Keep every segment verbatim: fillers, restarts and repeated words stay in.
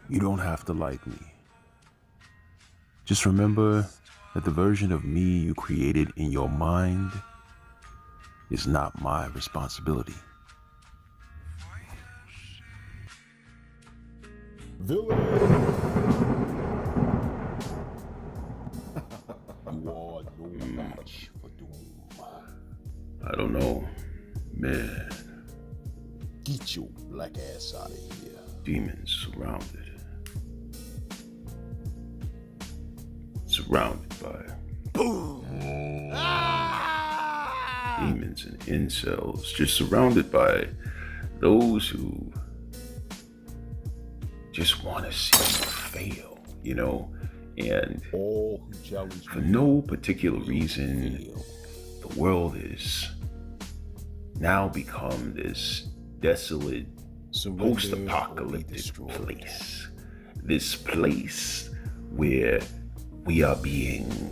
You don't have to like me. Just remember that the version of me you created in your mind is not my responsibility. Villain! You are no match for Doom. I don't know, man. Get your black ass out of here. Demons surrounded. Surrounded by Boom! demons and incels, just surrounded by those who just want to see you fail, you know, and All who challenge for me no particular reason, fail. the world is now become this desolate, Surrender or be post-apocalyptic destroyed. place. This place where we are being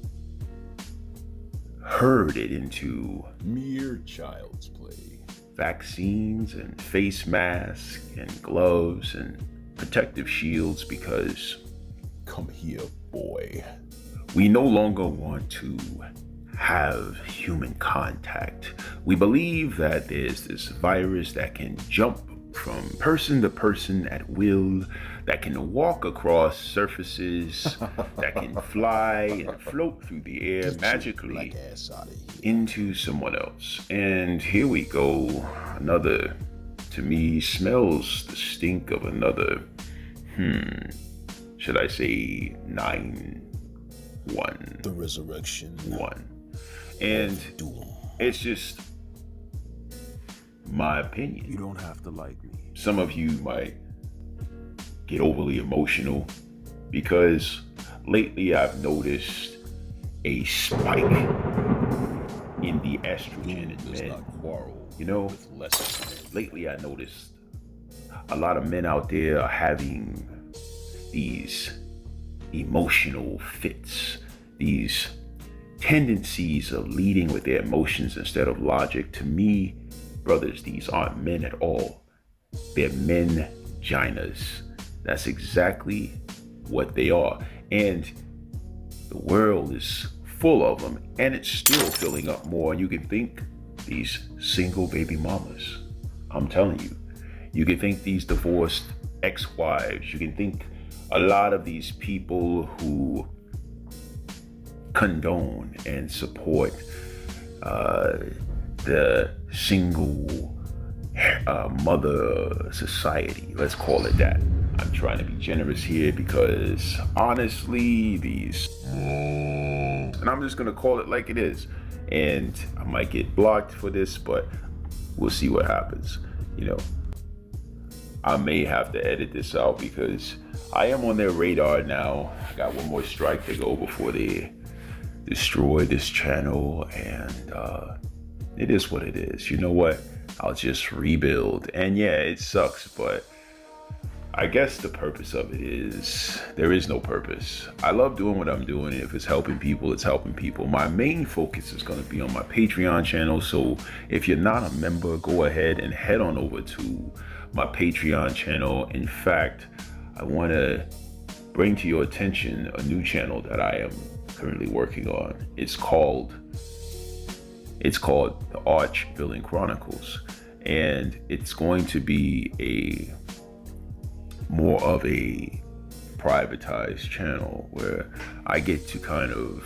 herded into Mere child's play. vaccines and face masks and gloves and protective shields because Come here, boy. we no longer want to have human contact. We believe that there's this virus that can jump from person to person at will, that can walk across surfaces, that can fly and float through the air Get your magically black ass out of here. into someone else. And here we go, another, to me, smells the stink of another, hmm, should I say nine one The resurrection. one. And Doom. it's just my opinion. You don't have to like me. Some of you might get overly emotional because lately I've noticed a spike in the estrogen in Does men. not quarrel You know, with lesser men. lately I noticed a lot of men out there are having these emotional fits, these tendencies of leading with their emotions instead of logic. To me, brothers, these aren't men at all. They're men-ginas. That's exactly what they are. And the world is full of them, and it's still filling up more. You can think these single baby mamas. I'm telling you. You can think these divorced ex-wives. You can think a lot of these people who condone and support uh, the single uh, mother society. Let's call it that. I'm trying to be generous here because honestly, these, and I'm just gonna call it like it is. And I might get blocked for this, but we'll see what happens. You know, I may have to edit this out because I am on their radar now. I got one more strike to go before they destroy this channel, and uh, it is what it is. You know what? I'll just rebuild. And yeah, it sucks, but I guess the purpose of it is there is no purpose. I love doing what I'm doing. If it's helping people, it's helping people. My main focus is going to be on my Patreon channel. So if you're not a member, go ahead and head on over to my Patreon channel. In fact, I want to bring to your attention a new channel that I am currently working on. It's called it's called the Arch Villain Chronicles, and it's going to be a more of a privatized channel where I get to kind of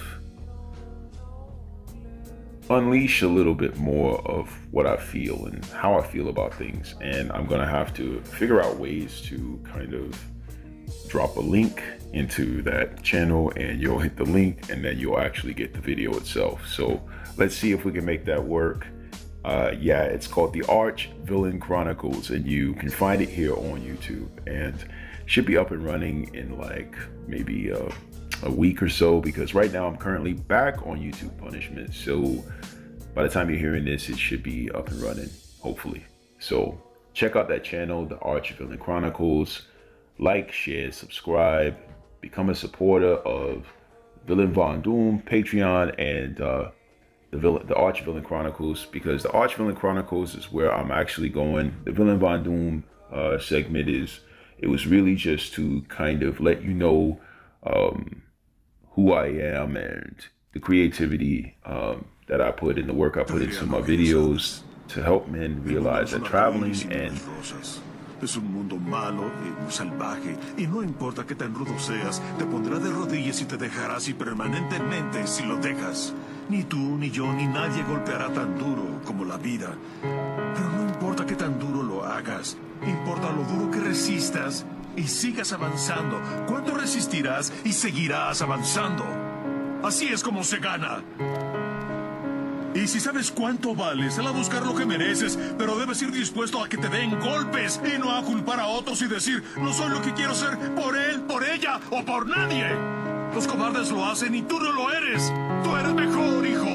unleash a little bit more of what I feel and how I feel about things. And I'm gonna have to figure out ways to kind of drop a link into that channel, and you'll hit the link and then you'll actually get the video itself. So let's see if we can make that work. Uh, yeah, it's called the Arch Villain Chronicles, and you can find it here on YouTube, and should be up and running in like maybe uh, a week or so, because right now I'm currently back on YouTube punishment. So by the time you're hearing this, it should be up and running, hopefully. So check out that channel, the Arch Villain Chronicles. Like, share, subscribe, become a supporter of Villain Von Doom, Patreon, and uh, the villain, the Arch Villain Chronicles, because the Arch Villain Chronicles is where I'm actually going. The Villain Von Doom uh, segment is It was really just to kind of let you know um, who I am and the creativity um, that I put in, the work I put into my videos to help men realize that traveling and es un mundo malo y muy salvaje, y no importa qué tan rudo seas, te pondrá de rodillas y te dejará así permanentemente si lo dejas. Ni tú, ni yo, ni nadie golpeará tan duro como la vida. Pero no importa qué tan duro lo hagas, importa lo duro que resistas y sigas avanzando. ¿Cuánto resistirás y seguirás avanzando? Así es como se gana. Y si sabes cuánto vales, sal a buscar lo que mereces, pero debes ir dispuesto a que te den golpes y no a culpar a otros y decir, no soy lo que quiero ser por él, por ella o por nadie. Los cobardes lo hacen y tú no lo eres. Tú eres mejor, hijo.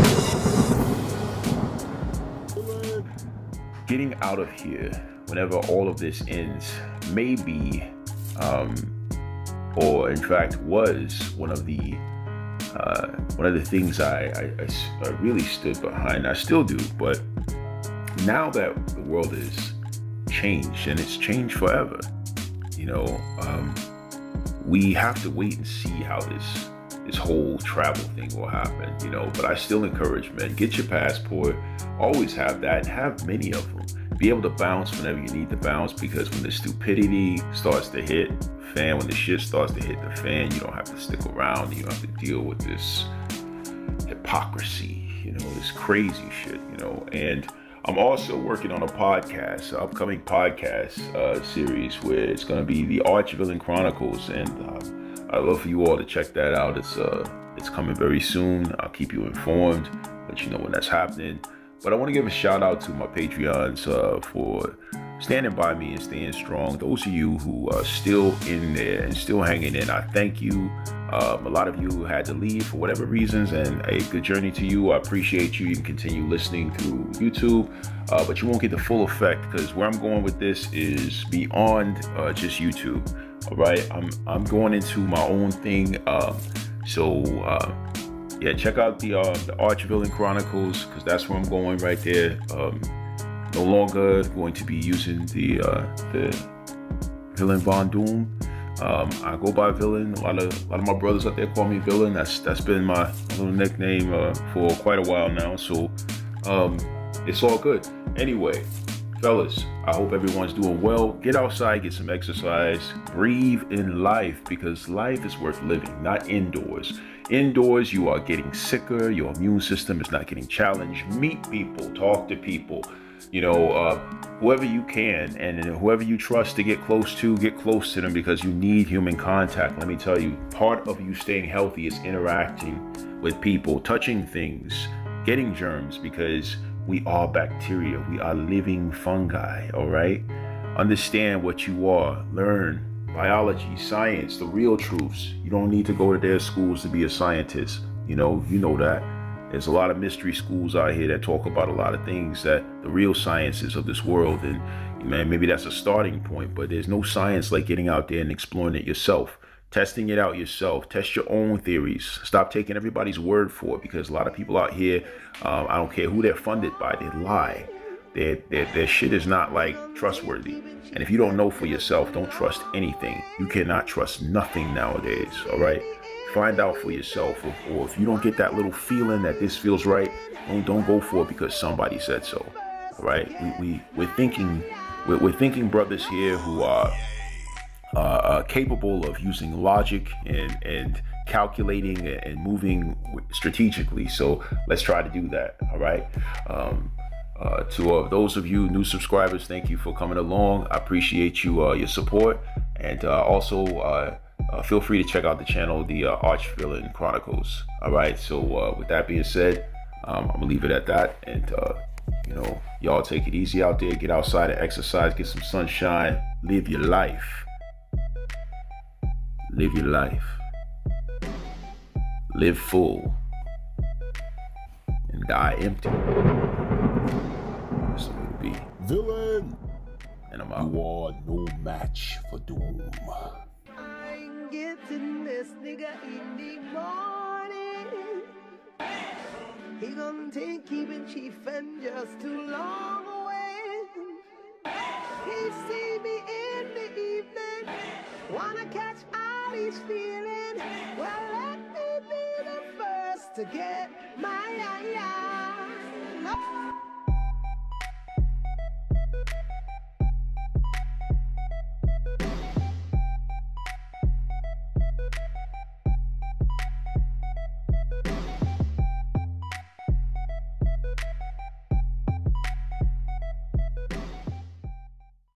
Getting out of here, whenever all of this ends, may be, um, or in fact was one of the Uh, one of the things I, I, I really stood behind. I still do, but now that the world is changed and it's changed forever, you know, um, we have to wait and see how this this whole travel thing will happen, you know. But I still encourage men, get your passport, always have that, and have many of them. Be able to bounce whenever you need to bounce, because when the stupidity starts to hit fan, when the shit starts to hit the fan, you don't have to stick around. You don't have to deal with this hypocrisy, you know, this crazy shit, you know. And I'm also working on a podcast, an upcoming podcast uh, series where it's going to be the Arch Villain Chronicles, and uh, I'd love for you all to check that out. It's uh, it's coming very soon. I'll keep you informed, let you know when that's happening. But I want to give a shout out to my Patreons uh, for standing by me and staying strong. Those of you who are still in there and still hanging in, I thank you. Um, a lot of you had to leave for whatever reasons, and a good journey to you. I appreciate you. You can continue listening through YouTube, uh, but you won't get the full effect, because where I'm going with this is beyond uh, just YouTube. All right, I'm I'm going into my own thing. Um, so. Uh, Yeah, check out the uh, the Arch Villain Chronicles, because that's where I'm going right there. Um, no longer going to be using the uh, the Villain Von Doom. Um, I go by Villain. A lot of a lot of my brothers out there call me Villain. That's that's been my little nickname uh, for quite a while now. So um, it's all good. Anyway, fellas, I hope everyone's doing well. Get outside, get some exercise, breathe in life, because life is worth living, not indoors. Indoors, you are getting sicker, your immune system is not getting challenged. Meet people, talk to people, you know, uh, whoever you can, and whoever you trust to get close to, get close to them, because you need human contact. Let me tell you, part of you staying healthy is interacting with people, touching things, getting germs, because we are bacteria, we are living fungi, all right? Understand what you are, learn biology, science, the real truths. You don't need to go to their schools to be a scientist. You know, you know that. There's a lot of mystery schools out here that talk about a lot of things, that the real sciences of this world. And man, maybe that's a starting point, but there's no science like getting out there and exploring it yourself, testing it out yourself, test your own theories. Stop taking everybody's word for it, because a lot of people out here, um, I don't care who they're funded by, they lie. Their, their, their shit is not like trustworthy. And if you don't know for yourself, don't trust anything. You cannot trust nothing nowadays, all right? Find out for yourself. Or, or if you don't get that little feeling that this feels right, don't, don't go for it because somebody said so, all right? We, we, we're thinking, we're, we're thinking brothers here who are uh, uh, capable of using logic and, and calculating and moving strategically. So let's try to do that, all right? Um, Uh, to uh, those of you new subscribers, thank you for coming along. I appreciate you, uh, your support. And uh, also, uh, uh, feel free to check out the channel, the uh, Arch Villain Chronicles. All right, so uh, with that being said, um, I'm gonna leave it at that. And, uh, you know, y'all take it easy out there. Get outside and exercise, get some sunshine. Live your life. Live your life. Live full. And die empty. Be. Villain! And I'm out. You are no match for Doom. I ain't getting this nigga in the morning. He gonna take keeping chief and just too long away. He see me in the evening. Wanna catch all these feelings? Well, let me be the first to get my eye.